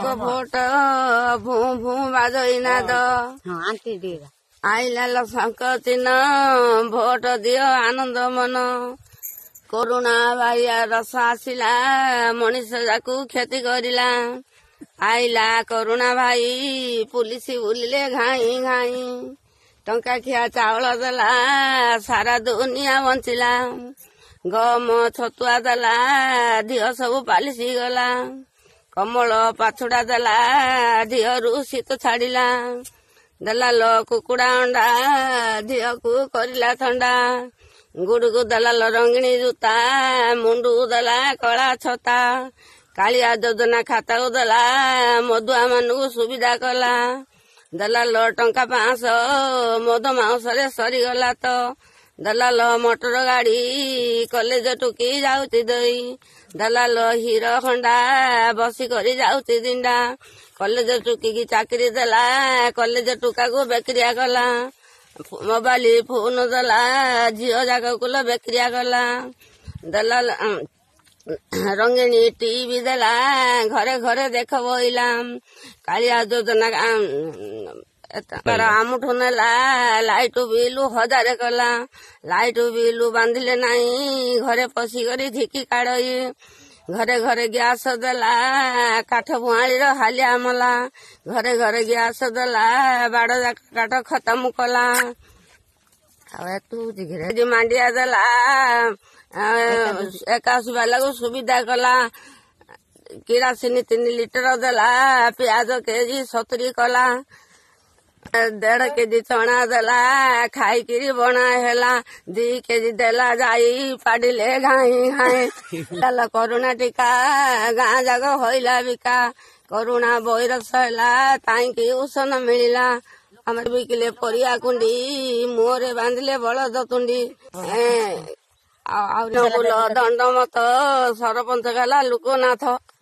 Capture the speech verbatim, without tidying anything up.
ଲୋକ ଭୋଟ ଭୁଁ ଭୁଁ ବାଜଇ ନାଦ ଆଇଲା ଲଙ୍କ ଚିହ୍ନ ଭୋଟ ଦିଅ ଆନନ୍ଦ ମନ କରୁଣା ବାରିଆ ରସ ଆସିଲା ମଣିଷ ଯାକୁ କ୍ଷତି କରିଲା ଆଇଲା କରୁଣା ଭାଇ ପୁଲିସ ବୁଲିଲେ ଘାଇ ଘାଇ ଟଙ୍କା ଖିଆ ଚାଉଳ ଦେଲା ସାରା ଦୁନିଆ ବଞ୍ଚିଲା ଗମ ଛତୁଆ ଦେଲା ଧିଅ ସବୁ ପାଲିସି ଗଲା କମଳ ପାଛୁଡା ଦେଲା ଧିଅରୁ ଶୀତ ଛାଡିଲା ଦେଲା ଲ କୁକୁଡା ଅଣ୍ଡା ଧିଅକୁ କରିଲା ଥଣ୍ଡା ଗୁଡକୁ ଦେଲା ଲ ରଙ୍ଗିଣୀ ଜୁତା ମୁଣ୍ଡକୁ ଦେଲା କଳା ଛତା କାଳିଆ ଯୋଜନା ଖାତାକୁ ଦେଲା ମଧୁଆ ମାନଙ୍କୁ ସୁବିଧା କଲା ଦେଲା ଲ ଟଙ୍କା ପାଞ୍ଚଶହ ମଦ ମାଉସରେ ସରିଗଲା ତ ଦେଲା ଲ ମଟର ଗାଡି କଲେଜ ଟୁକି ଯାଉଛି ଦଇ ଦେଲା ଲ ହିର ଖଣ୍ଡା ବସି କରି ଯାଉଛି ଦିଣ୍ଡା କଲେଜ ଟୁକିକି ଚାକିରି ଦେଲା କଲେଜ ଟୁକାକୁ ବେକରିଆ କଲା ମୋବାଇଲ ଫୋନ ଦେଲା ଝିଅ ଯାକକୁ ଲ ବେକରିଆ କଲା ଦେଲା ରଙ୍ଗିଣୀ ଟିଭି ଦେଲା ଘରେ ଘରେ ଦେଖ ବଇଲା କାଳିଆ ଯୋଜନା ଆମଠୁ ନେଲା ଲାଇଟ ବିଲୁ ହଜାରେ କଲା ଲାଇଟ ବିଲୁ ବାନ୍ଧିଲେ ନାହିଁ ଘରେ ପଶିକରି ଝିକି କାଢଇ ଘରେ ଘରେ ଗ୍ୟାସ ଦେଲା କାଠ ବୁହାଳିର ହାଲିଆ ମଲା ଘରେ ଘରେ ଗ୍ୟାସ ଦେଲା ବାଡ କାଠ ଖତମ କଲା ଆଉ ଏତୁ ମାଣ୍ଡିଆ ଦେଲା ଏକାଶୀ ବାଲାକୁ ସୁବିଧା କଲା କିରାସିନି ତିନି ଲିଟର ଦେଲା ପିଆଜ କେଜି ସତୁରି କଲା ଦେଢ କେଜି ଚଣା ଦେଲା ଖାଇକିରି ବଣା ହେଲା ଦି କେଜି ଦେଲା ଯାଇ ପାଡିଲେ ଘାଇ ଘାଇ ଦେଲା କରୁଣା ଟିକା ଗାଁ ଯାକ ହଇଲା ବିକା କରୁଣା ବୈରସ ହେଲା ତାଇଁକି ଉଷନ ମିଳିଲା ଆମର ବିକିଲେ ପରିବା କୁଣ୍ଡି ମୁହଁରେ ବାନ୍ଧିଲେ ବଳଦ ତୁଣ୍ଡି ଆଉ ଦଣ୍ଡ ମତ ସରପଞ୍ଚ ଗଲା ଲୋକନାଥ।